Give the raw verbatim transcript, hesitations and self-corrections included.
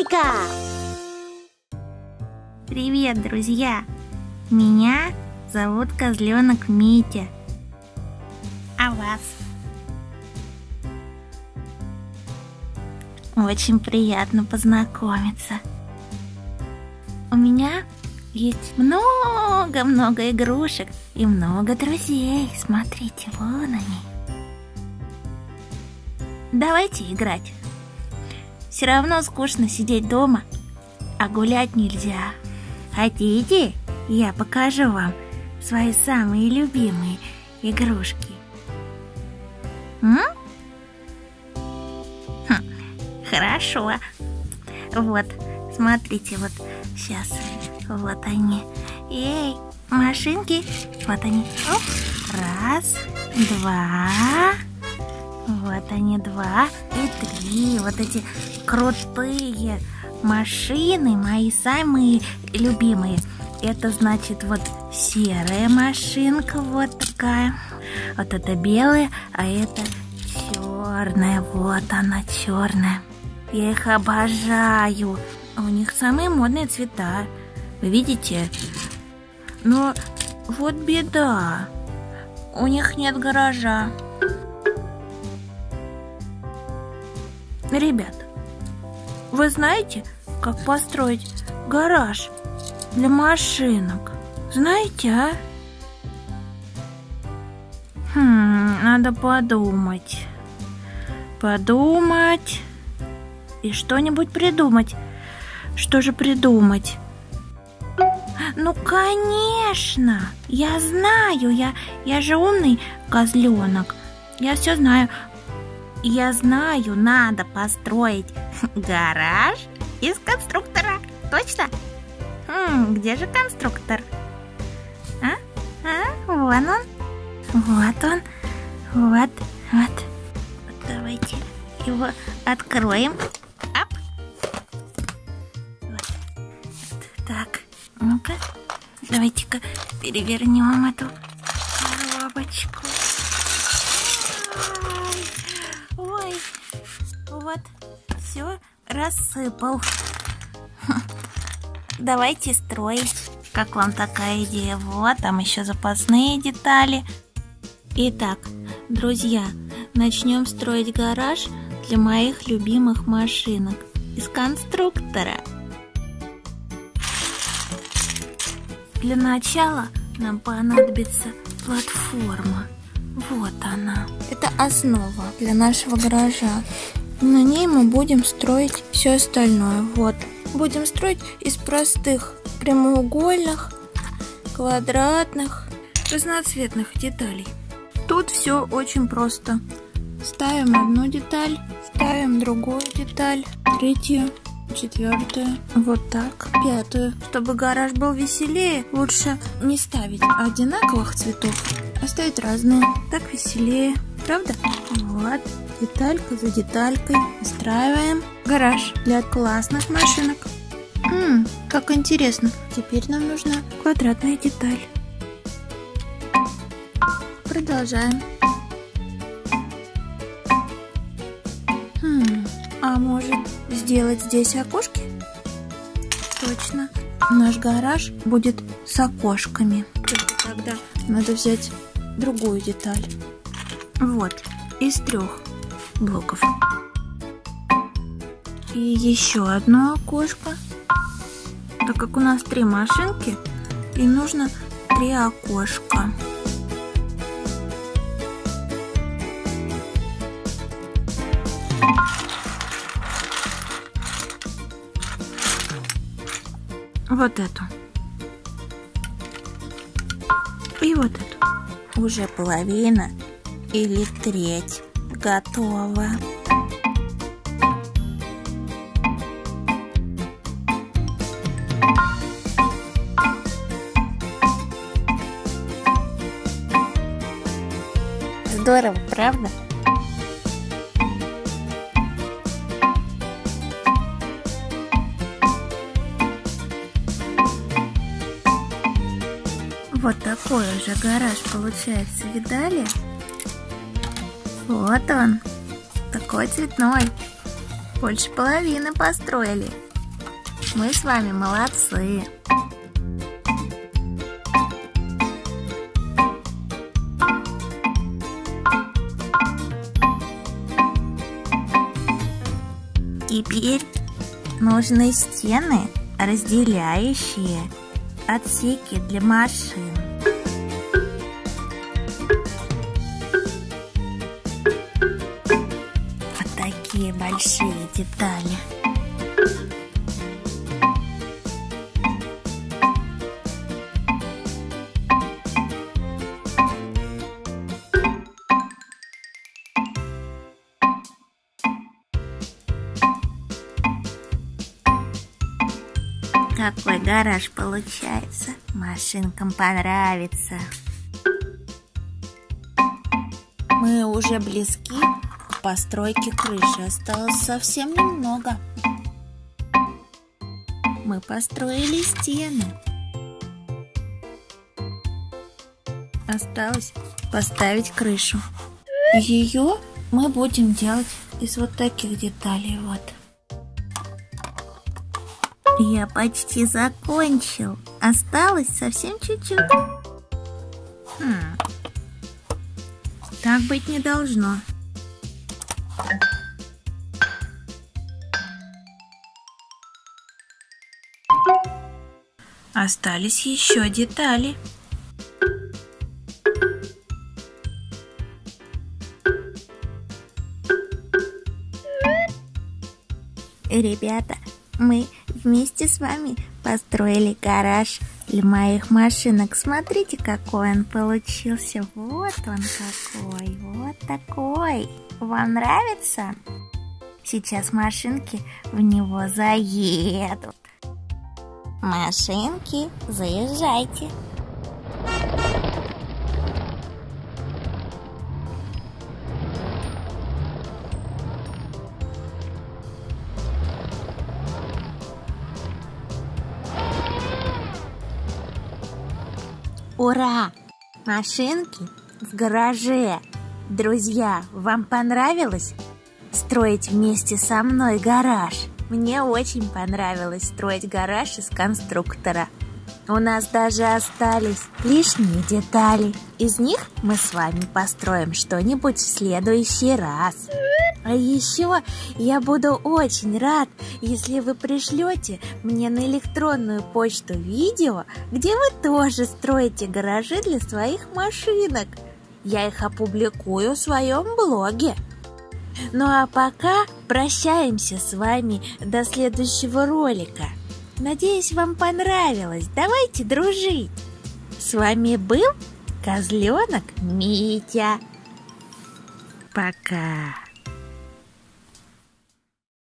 Стройка! Привет, друзья! Меня зовут Козленок Митя. А вас? Очень приятно познакомиться. У меня есть много-много игрушек и много друзей. Смотрите, вон они. Давайте играть. Все равно скучно сидеть дома, а гулять нельзя. Хотите, я покажу вам свои самые любимые игрушки? М? Хм, хорошо. Вот, смотрите, вот сейчас. Вот они. Эй, машинки. Вот они. Оп. Раз, два. Вот они, два и три. Вот эти крутые машины, мои самые любимые. Это значит вот серая машинка, вот такая. Вот это белая, а это черная. Вот она, черная. Я их обожаю. У них самые модные цвета. Вы видите? Но вот беда. У них нет гаража. Ребят, вы знаете, как построить гараж для машинок? Знаете, а? Хм, надо подумать. Подумать. И что-нибудь придумать. Что же придумать? Ну, конечно! Я знаю, я, я же умный козленок. Я все знаю. Я знаю, надо построить гараж из конструктора. Точно? Хм, где же конструктор? А? А? Вон он. Вот он. Вот, вот. Давайте его откроем. Ап. Вот. Так, ну-ка. Давайте-ка перевернем эту коробочку. Ой, вот, все рассыпал. Давайте строить. Как вам такая идея? Вот, там еще запасные детали. Итак, друзья, начнем строить гараж для моих любимых машинок из конструктора. Для начала нам понадобится платформа. Вот она. Это основа для нашего гаража. На ней мы будем строить все остальное. Вот. Будем строить из простых прямоугольных, квадратных, разноцветных деталей. Тут все очень просто. Ставим одну деталь, ставим другую деталь, третью, четвертую, вот так, пятую. Чтобы гараж был веселее, лучше не ставить одинаковых цветов, а ставить разные. Так веселее, правда? Вот, деталька за деталькой выстраиваем гараж для классных машинок. Ммм, как интересно. Теперь нам нужна квадратная деталь. Продолжаем. Хм, а может сделать здесь окошки? Точно. Наш гараж будет с окошками. Только тогда надо взять другую деталь. Вот, из трех блоков. И еще одно окошко. Так как у нас три машинки, и нужно три окошка. Вот эту. И вот эту. Уже половина или треть готова. Здорово, правда? Вот такой уже гараж получается, видали? Вот он, такой цветной. Больше половины построили. Мы с вами молодцы. Теперь нужны стены, разделяющие отсеки для машин. Вот такие большие детали. Какой гараж получается. Машинкам понравится. Мы уже близки к постройке крыши. Осталось совсем немного. Мы построили стены. Осталось поставить крышу. Ее мы будем делать из вот таких деталей. Вот. Я почти закончил. Осталось совсем чуть-чуть. Хм. Так быть не должно. Остались еще детали. Ребята, мы вместе с вами построили гараж для моих машинок. Смотрите, какой он получился. Вот он какой, вот такой. Вам нравится? Сейчас машинки в него заедут. Машинки, заезжайте. Ура! Машинки в гараже. Друзья, вам понравилось строить вместе со мной гараж? Мне очень понравилось строить гараж из конструктора. У нас даже остались лишние детали. Из них мы с вами построим что-нибудь в следующий раз. А еще я буду очень рад, если вы пришлете мне на электронную почту видео, где вы тоже строите гаражи для своих машинок. Я их опубликую в своем блоге. Ну а пока прощаемся с вами до следующего ролика. Надеюсь, вам понравилось. Давайте дружить. С вами был Козленок Митя. Пока.